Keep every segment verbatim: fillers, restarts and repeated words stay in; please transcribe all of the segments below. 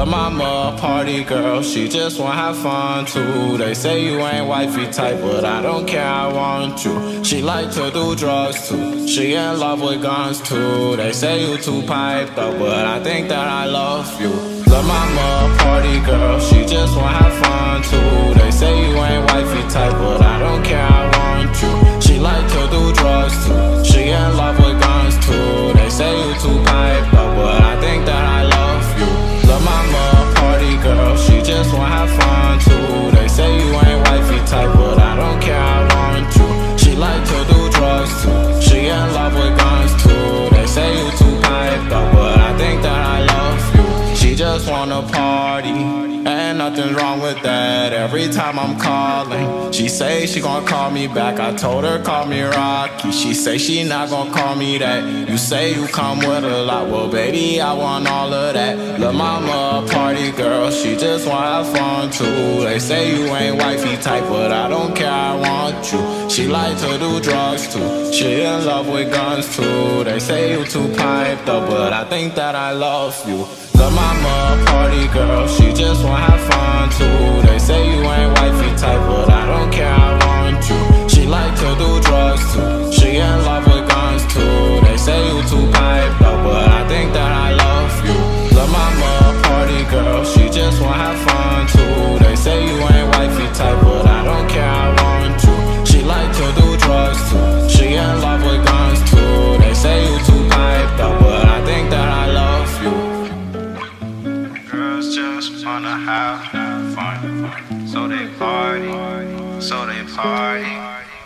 Lil' mama a party girl, she just wanna have fun too. They say you ain't wifey type, but I don't care, I want you. She like to do drugs too, she in love with guns too. They say you too piped up, but I think that I love you. Lil' mama a party girl, she just wanna have fun too. They say you ain't wifey type, but I don't care, I want you. She like to do drugs too, she in love with guns too. They say you too piped up, but I think that I love you. Lil' mama a party girl, she just wanna have fun too. They say you ain't wifey type, but I don't care, I want you. She like to do drugs too, she in love with guns too. They say you too piped up, but I think that I love you. She just wanna party, ain't nothing wrong with that. Every time I'm calling, she say she gon' call me back. I told her call me Rocky, she say she not gon' call me that. You say you come with a lot, well baby I want all of that. Lil' mama a party girl, she just wanna have fun too. They say you ain't wifey type, but I don't care, I want you. She like to do drugs too, she in love with guns too. They say you too piped up, but I think that I love you. Lil' mama a party girl, she just wanna have fun too. They say you ain't wifey type, but I don't care, I want you. She like to do drugs too, she in love with guns too. They say you too piped up, but I think that I love you. Lil' mama a party girl, she just wanna have fun too. They say you ain't wifey type, but I don't care, I want you. She like to do drugs too, she in love with guns too. They say you too piped up, but I think that I love you. Girls just wanna have fun, so they party, so they party.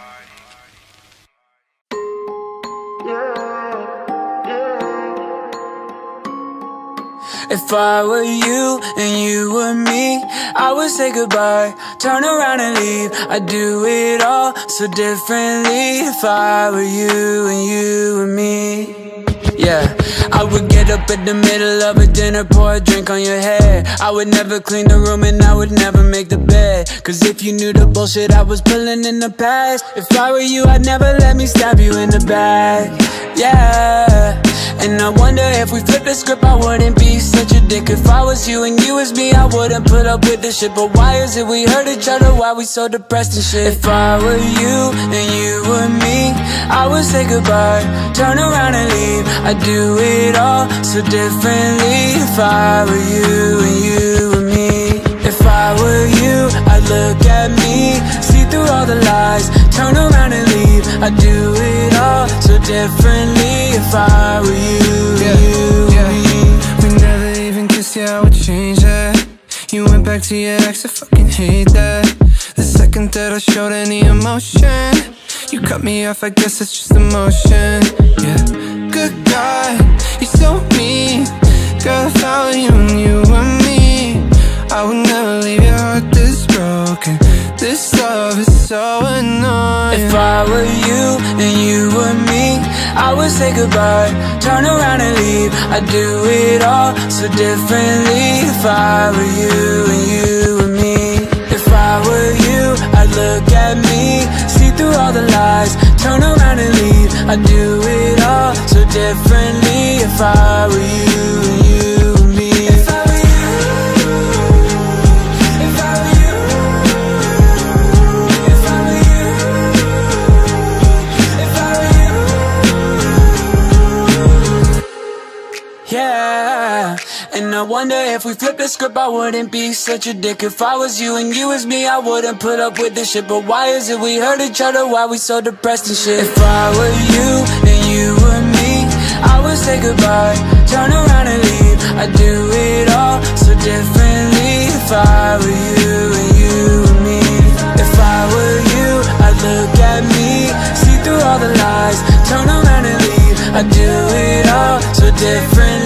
If I were you and you were me, I would say goodbye, turn around and leave. I'd do it all so differently. If I were you and you were me, yeah, I would get up in the middle of a dinner, pour a drink on your head. I would never clean the room and I would never make the bed. Cause if you knew the bullshit I was pulling in the past, if I were you, I'd never let me stab you in the back. Yeah, and I wonder if we flip the script, I wouldn't be such a dick. If I was you and you was me, I wouldn't put up with this shit. But why is it we hurt each other, why we so depressed and shit? If I were you and you were me, I would say goodbye, turn around and leave. I'd do it all so differently. If I were you and you were me, if I were you, I'd look at me, see through all the lies, turn around and leave. I'd do it all so differently. If I were you, yeah, you, yeah. me. We never even kissed, yeah, I would change that. You went back to your ex, I fucking hate that. The second that I showed any emotion, you cut me off, I guess it's just emotion. Yeah, good God, you're so mean. Girl, if I were you and you were me, I would never leave your heart this broken. This love is so annoying. If I were you and you were me, I would say goodbye, turn around and leave. I'd do it all so differently. If I were you and you were me, if I were you, I'd look at me, see through all the lies, turn around and leave. I'd do it all so differently. If I were you and you were me. If I were you, if I were you, if I were you, if I were you, yeah. And I wonder if we flip the script, I wouldn't be such a dick. If I was you and you was me, I wouldn't put up with this shit. But why is it we hurt each other, why we so depressed and shit? If I were you and you were me, I would say goodbye, turn around and leave. I'd do it all so differently. If I were you and you were me, if I were you, I'd look at me, see through all the lies, turn around and leave. I'd do it all so differently.